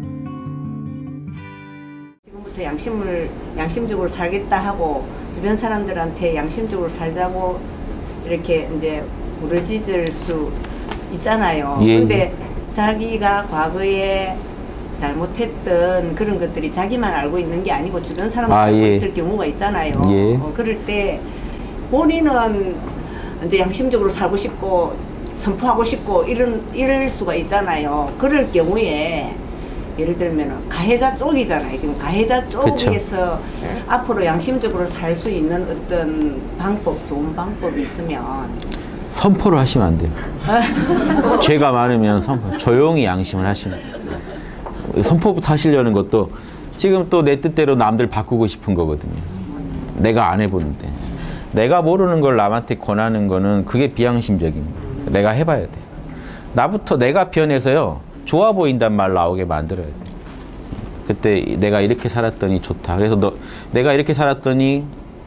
지금부터 양심적으로 살겠다 하고 주변 사람들한테 양심적으로 살자고 이렇게 이제 부르짖을 수 있잖아요. 예. 근데 자기가 과거에 잘못했던 그런 것들이 자기만 알고 있는 게 아니고 주변 사람들 알고 예. 있을 경우가 있잖아요. 예. 그럴 때 본인은 이제 양심적으로 살고 싶고 선포하고 싶고 이럴 수가 있잖아요. 그럴 경우에 예를 들면 가해자 쪽이잖아요. 지금 가해자 쪽에서 앞으로 양심적으로 살 수 있는 어떤 방법, 좋은 방법이 있으면 선포를 하시면 안 돼요. 죄가 많으면 선포, 조용히 양심을 하시면 돼요. 선포부터 하시려는 것도 지금 또 내 뜻대로 남들 바꾸고 싶은 거거든요. 내가 안 해보는데. 내가 모르는 걸 남한테 권하는 거는 그게 비양심적입니다. 내가 해봐야 돼. 나부터 내가 변해서요. 좋아 보인단 말 나오게 만들어야 돼. 그때 내가 이렇게 살았더니 좋다. 그래서 내가 이렇게 살았더니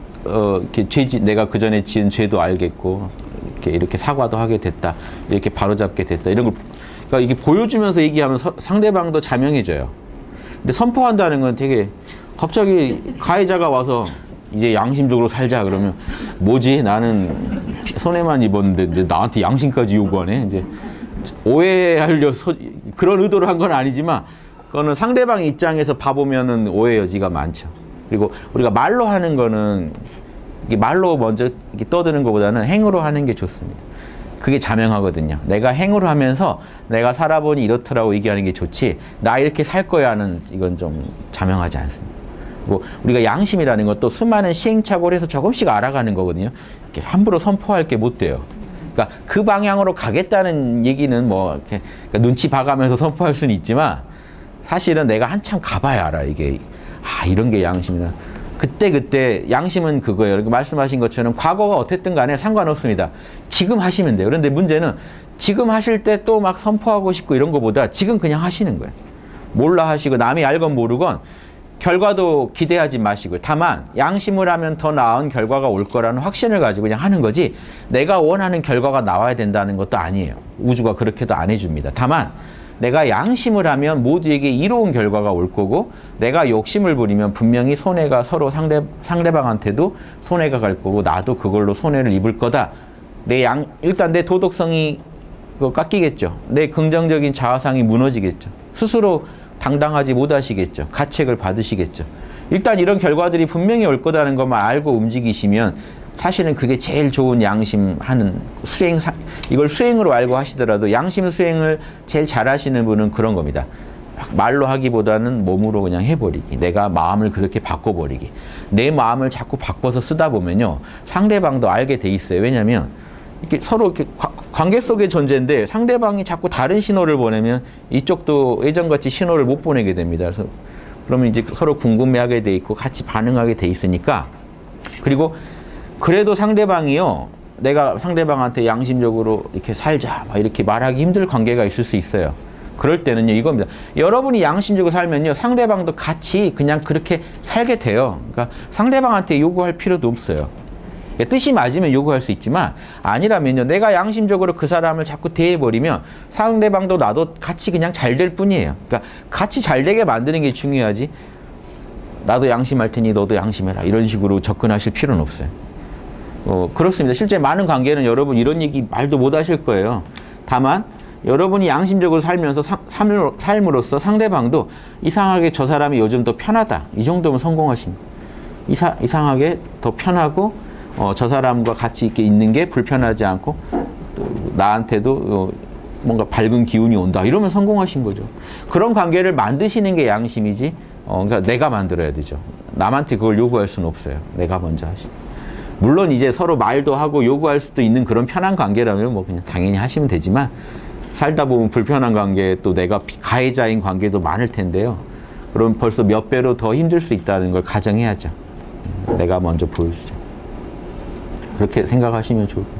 내가 그 전에 지은 죄도 알겠고 이렇게 사과도 하게 됐다. 이렇게 바로잡게 됐다. 이런 걸 그러니까 이게 보여주면서 얘기하면 상대방도 자명해져요. 근데 선포한다는 건 되게 갑자기 가해자가 와서 이제 양심적으로 살자 그러면 뭐지? 나는 손해만 입었는데 이제 나한테 양심까지 요구하네. 이제 오해하려서 그런 의도로 한 건 아니지만 그거는 상대방 입장에서 봐보면은 오해 여지가 많죠. 그리고 우리가 말로 하는 거는 이게 말로 먼저 이렇게 떠드는 것보다는 행으로 하는 게 좋습니다. 그게 자명하거든요. 내가 행으로 하면서 내가 살아보니 이렇더라고 얘기하는 게 좋지 나 이렇게 살 거야 하는 이건 좀 자명하지 않습니다. 그리고 우리가 양심이라는 것도 수많은 시행착오를 해서 조금씩 알아가는 거거든요. 이렇게 함부로 선포할 게 못 돼요. 그러니까 그 방향으로 가겠다는 얘기는 뭐 이렇게 그러니까 눈치 봐가면서 선포할 수는 있지만 사실은 내가 한참 가봐야 알아. 이게 이런 게 양심이다. 그때 양심은 그거예요. 그러니까 말씀하신 것처럼 과거가 어땠든 간에 상관없습니다. 지금 하시면 돼요. 그런데 문제는 지금 하실 때 또 막 선포하고 싶고 이런 거보다 지금 그냥 하시는 거예요. 몰라 하시고 남이 알건 모르건 결과도 기대하지 마시고요. 다만 양심을 하면 더 나은 결과가 올 거라는 확신을 가지고 그냥 하는 거지 내가 원하는 결과가 나와야 된다는 것도 아니에요. 우주가 그렇게도 안 해줍니다. 다만 내가 양심을 하면 모두에게 이로운 결과가 올 거고 내가 욕심을 부리면 분명히 손해가 서로 상대방한테도 손해가 갈 거고 나도 그걸로 손해를 입을 거다. 일단 내 도덕성이 깎이겠죠. 내 긍정적인 자아상이 무너지겠죠. 스스로 당당하지 못하시겠죠. 가책을 받으시겠죠. 일단 이런 결과들이 분명히 올 거다는 것만 알고 움직이시면 사실은 그게 제일 좋은 양심하는 이걸 수행으로 알고 하시더라도 양심 수행을 제일 잘 하시는 분은 그런 겁니다. 말로 하기보다는 몸으로 그냥 해버리기. 내가 마음을 그렇게 바꿔버리기. 내 마음을 자꾸 바꿔서 쓰다 보면요. 상대방도 알게 돼 있어요. 왜냐하면 이렇게 서로 이렇게 관계 속의 존재인데 상대방이 자꾸 다른 신호를 보내면 이쪽도 예전같이 신호를 못 보내게 됩니다. 그래서 그러면 이제 서로 궁금해하게 돼 있고 같이 반응하게 돼 있으니까 그리고 그래도 상대방이요. 내가 상대방한테 양심적으로 이렇게 살자 막 이렇게 말하기 힘들 관계가 있을 수 있어요. 그럴 때는요. 이겁니다. 여러분이 양심적으로 살면요. 상대방도 같이 그냥 그렇게 살게 돼요. 그러니까 상대방한테 요구할 필요도 없어요. 뜻이 맞으면 요구할 수 있지만 아니라면요. 내가 양심적으로 그 사람을 자꾸 대해버리면 상대방도 나도 같이 그냥 잘 될 뿐이에요. 그러니까 같이 잘 되게 만드는 게 중요하지 나도 양심할 테니 너도 양심해라 이런 식으로 접근하실 필요는 없어요. 그렇습니다. 실제 많은 관계는 여러분 이런 얘기 말도 못 하실 거예요. 다만 여러분이 양심적으로 살면서 삶으로써 상대방도 이상하게 저 사람이 요즘 더 편하다. 이 정도면 성공하십니다. 이상하게 더 편하고 저 사람과 같이 이렇게 있는 게 불편하지 않고 나한테도 뭔가 밝은 기운이 온다. 이러면 성공하신 거죠. 그런 관계를 만드시는 게 양심이지 그러니까 내가 만들어야 되죠. 남한테 그걸 요구할 수는 없어요. 내가 먼저 하시고. 물론 이제 서로 말도 하고 요구할 수도 있는 그런 편한 관계라면 뭐 그냥 당연히 하시면 되지만 살다 보면 불편한 관계 또 내가 가해자인 관계도 많을 텐데요. 그럼 벌써 몇 배로 더 힘들 수 있다는 걸 가정해야죠. 내가 먼저 보여주죠. 그렇게 생각하시면 좋을 것 같아요.